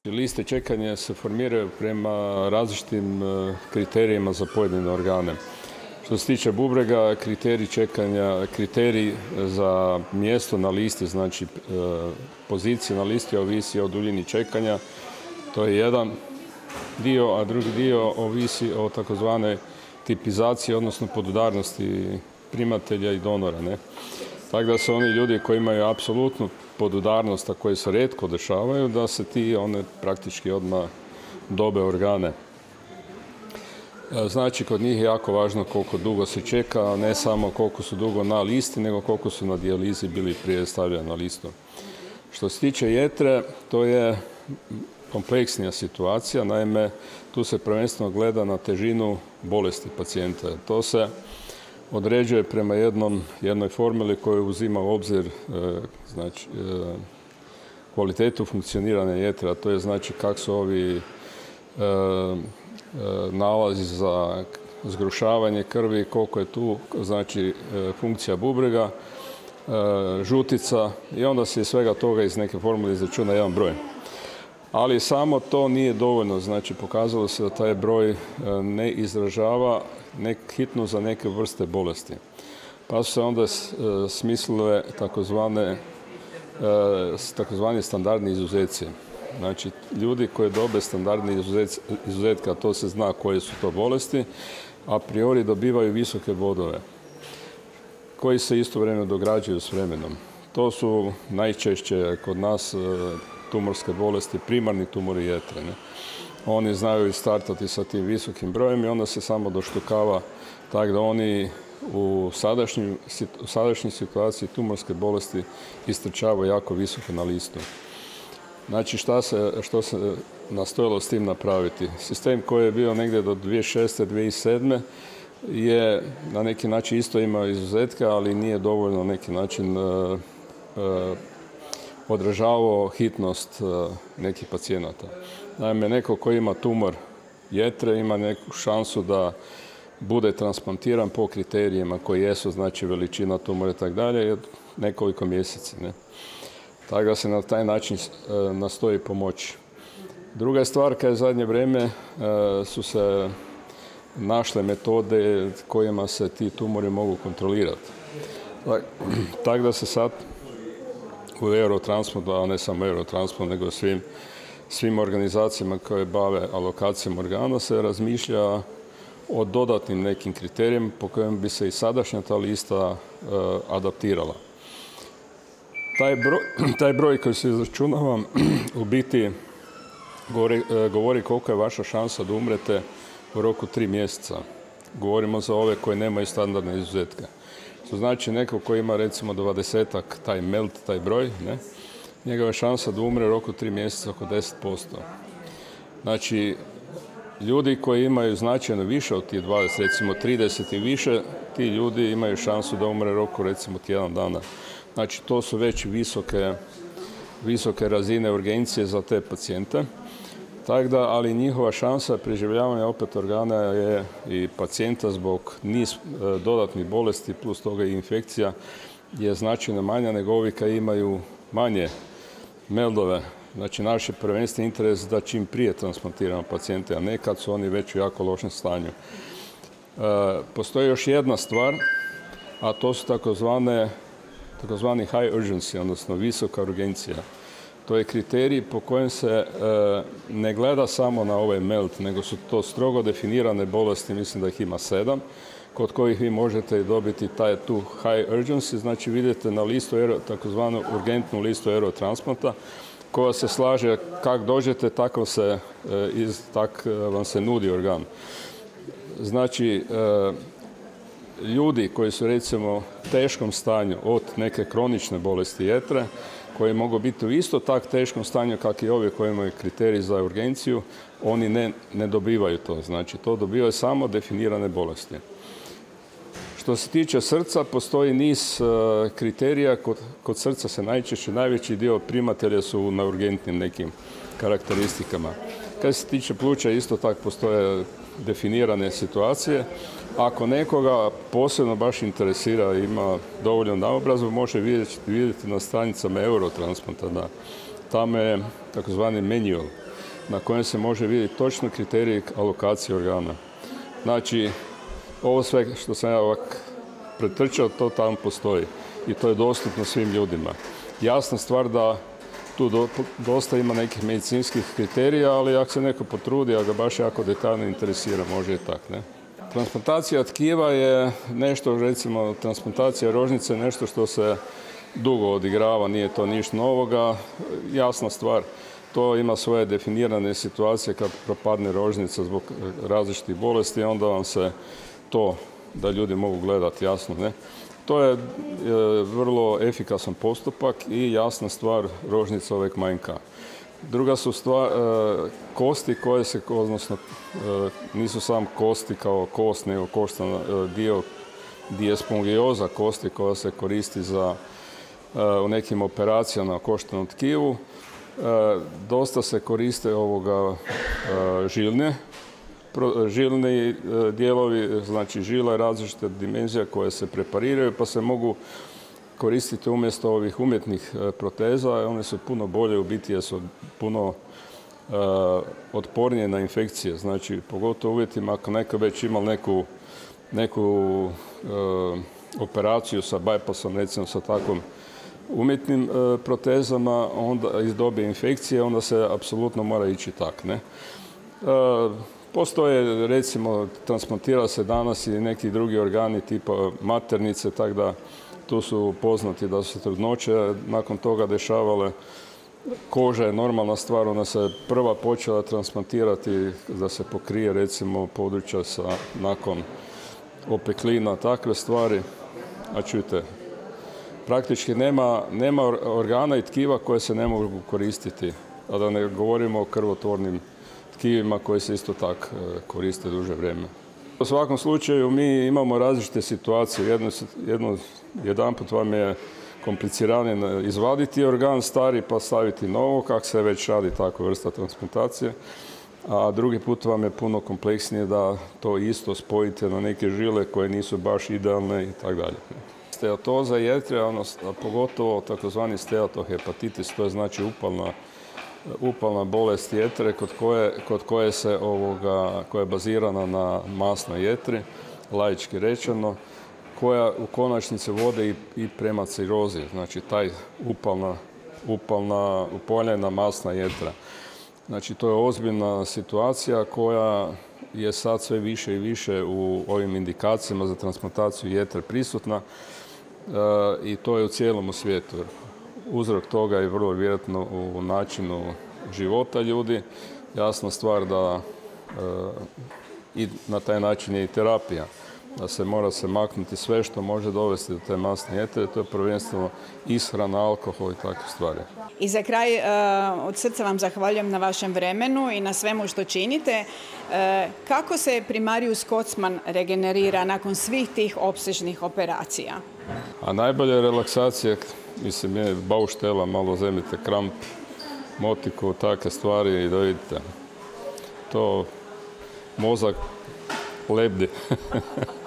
Liste čekanja se formiraju prema različitim kriterijima za pojedine organe. Što se tiče bubrega, kriterij čekanja, kriterij za mjesto na listi, znači pozicija na listi ovisi o duljini čekanja. To je jedan dio, a drugi dio ovisi o takozvanoj tipizaciji, odnosno podudarnosti primatelja i donora. Tako da se oni ljudi koji imaju apsolutnu podudarnost, a koje se rijetko dešavaju, da se one praktički odmah dobe organe. Znači, kod njih je jako važno koliko dugo se čeka, a ne samo koliko su dugo na listi, nego koliko su na dijalizi bili prije stavljeni na listu. Što se tiče jetre, to je kompleksnija situacija, naime, tu se prvenstveno gleda na težinu bolesti pacijenta. To se određuje prema jednoj formuli koja uzima u obzir kvalitetu funkcioniranja jetre, a to je znači kako su ovi nalazi za zgrušavanje krvi, koliko je tu znači funkcija bubrega, žutica i onda se iz svega toga iz neke formule izračuna jedan broj. Ali samo to nije dovoljno, znači pokazalo se da taj broj ne izražava hitno za neke vrste bolesti. Pa su se onda smislile takozvani standardni izuzeci. Znači, ljudi koji dobe standardni izuzetka, to se zna koje su to bolesti, a priori dobivaju visoke bodove, koji se istovremeno dograđuju s vremenom. To su najčešće kod nas tumorske bolesti, primarni tumori jetre. Oni znaju startati sa tim visokim brojem i onda se samo doštukava, tako da oni u sadašnjoj situaciji tumorske bolesti istrčavaju jako visoko na listu. Znači, što se nastojalo s tim napraviti? Sistem koji je bio negdje do 2006. 2007. je na neki način isto imao izuzetke, ali nije dovoljno na neki način odražavao hitnost nekih pacijenata. Naime, neko ko ima tumor jetre ima neku šansu da bude transplantiran po kriterijima koji jesu, znači veličina tumora i tako dalje, nekoliko mjeseci. Tako da se na taj način nastoji pomoći. Druga stvar, kad je zadnje vrijeme su se našle metode kojima se ti tumori mogu kontrolirati. Tako da se sad u Eurotransplantu, a ne samo Eurotransplant, nego svim organizacijama koje bave alokacijom organa se razmišlja o dodatnim nekim kriterijima po kojem bi se i sadašnja ta lista adaptirala. Taj broj koji se izračunava u biti govori koliko je vaša šansa da umrete u roku 3 mjeseca. Govorimo za ove koje nemaju standardne izuzetke. To znači neko koji ima recimo 20-ak taj MELD, taj broj, njegova šansa da umre u roku 3 mjeseca oko 10%. Znači, ljudi koji imaju značajno više od tih 20, recimo 30 i više, ti ljudi imaju šansu da umre u roku recimo tjedan dana. Znači, to su već visoke razine urgencije za te pacijente. Tako da, ali njihova šansa preživljavanja opet organa je i pacijenta zbog niz dodatnih bolesti plus toga i infekcija je značajno manja nego ovi koji imaju manje meldove. Znači, naš je prvenstveni interes da čim prije transplantiramo pacijente, a ne kad su oni već u jako lošem stanju. Postoji još jedna stvar, a to su takozvani high urgency, odnosno visoka urgencija. To je kriterij po kojem se ne gleda samo na ovaj MELD, nego su to strogo definirane bolesti, mislim da ih ima 7, kod kojih vi možete dobiti tu high urgency, znači vidite na listu, takozvanu urgentnu listu Eurotransplanta, koja se slaže kako dođete, tako vam se nudi organ. Znači, ljudi koji su recimo u teškom stanju od neke kronične bolesti jetre, koji mogu biti u isto tak teškom stanju kak i ovi koji imaju kriterij za urgenciju, oni ne dobivaju to. Znači, to dobivaju samo definirane bolesti. Što se tiče srca, postoji niz kriterija. Kod srca se najveći dio primatelja su na urgentnim nekim karakteristikama. Kad se tiče pluća, isto tako postoje definirane situacije. Ako nekoga posebno baš interesira, ima dovoljno naobrazbu, može vidjeti na stranicama Eurotransplanta da tamo je takozvani manual na kojem se može vidjeti točno kriterij alokacije organa. Znači, ovo sve što sam ja ovak pretrčao, to tamo postoji i to je dostupno svim ljudima. Jasna stvar da tu dosta ima nekih medicinskih kriterija, ali ako se neko potrudi, a ga baš jako detaljno interesira, može i tak, ne? Transplantacija tkiva je nešto, recimo, transplantacija rožnice je nešto što se dugo odigrava, nije to ništa novoga. Jasna stvar, to ima svoje definirane situacije kad propadne rožnica zbog različitih bolesti, onda vam se to, da ljudi mogu gledati, jasno, ne? To je vrlo efikasan postupak i jasna stvar, rožnica uvijek manjka. Druga su stvar, kosti koje se, odnosno nisu sam kosti kao kost, nego koštana dio spongioza kosti koja se koristi za u nekim operacijama na koštanom tkivu. Dosta se koriste žilni dijelovi, znači žila različite dimenzija koje se prepariraju pa se mogu koristiti umjesto ovih umjetnih proteza. One su puno bolje u biti jer su puno otpornije na infekcije. Znači, pogotovo u uvjetima ako neko već ima neku operaciju sa bypassom, recimo sa takvom umjetnim protezama, onda dobije infekcije, onda se apsolutno mora ići tak, ne? Postoje, recimo, transplantira se danas i neki drugi organi tipa maternice, tako da tu su poznati da su se trudnoće nakon toga dešavale. Koža je normalna stvar, ona se prva počela transplantirati da se pokrije, recimo, područja nakon opeklina, takve stvari. A čujte, praktički nema organa i tkiva koje se ne mogu koristiti, a da ne govorimo o krvotvornim tkivima koji se isto tako koriste duže vrijeme. U svakom slučaju mi imamo različite situacije. Jedanput vam je kompliciranije izvaditi organ stari pa staviti novo, kako se već radi takva vrsta transplantacije. A drugi put vam je puno kompleksnije da to isto spojite na neke žile koje nisu baš idealne i tako dalje. Steatoza jetre, a pogotovo takozvani steatohepatitis, to je znači upalna bolest jetre kod koje koja je bazirana na masnoj jetri, laički rečeno, koja u konačnici vode i prema cirozi, znači taj upaljena masna jetra. Znači to je ozbiljna situacija koja je sad sve više i više u ovim indikacijama za transplantaciju jetre prisutna i to je u cijelom svijetu. Uzrok toga je vrlo vjerojatno u načinu života ljudi. Jasna stvar da i na taj način je i terapija. Da se mora maknuti sve što može dovesti do te masne jetre. To je prvenstveno ishrana, alkohol i takve stvari. I za kraj, od srca vam zahvaljujem na vašem vremenu i na svemu što činite. Kako se primarius Kocman regenerira nakon svih tih opsežnih operacija? A najbolja relaksacija, mislim, je bauštela, malo zemljite kramp, motiku, takve stvari i da vidite. To mozak lebdi.